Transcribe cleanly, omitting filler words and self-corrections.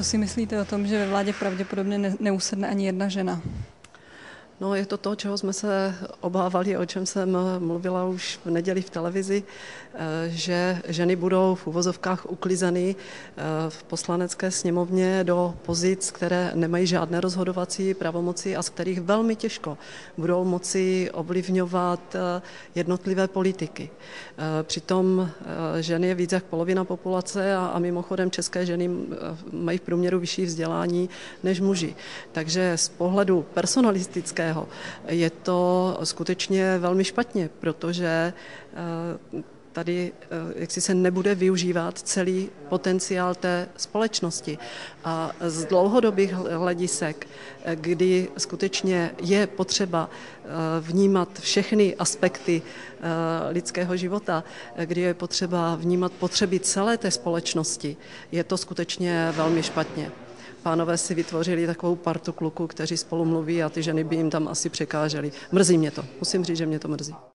Co si myslíte o tom, že ve vládě pravděpodobně neusedne ani jedna žena? No, je to, čeho jsme se obávali, o čem jsem mluvila už v neděli v televizi, že ženy budou v uvozovkách uklizeny v poslanecké sněmovně do pozic, které nemají žádné rozhodovací pravomoci a z kterých velmi těžko budou moci ovlivňovat jednotlivé politiky. Přitom ženy je víc jak polovina populace a mimochodem české ženy mají v průměru vyšší vzdělání než muži. Takže z pohledu personalistického je to skutečně velmi špatně, protože tady jaksi se nebude využívat celý potenciál té společnosti. A z dlouhodobých hledisek, kdy skutečně je potřeba vnímat všechny aspekty lidského života, kdy je potřeba vnímat potřeby celé té společnosti, je to skutečně velmi špatně. Pánové si vytvořili takovou partu kluků, kteří spolu mluví a ty ženy by jim tam asi překážely. Mrzí mě to, musím říct, že mě to mrzí.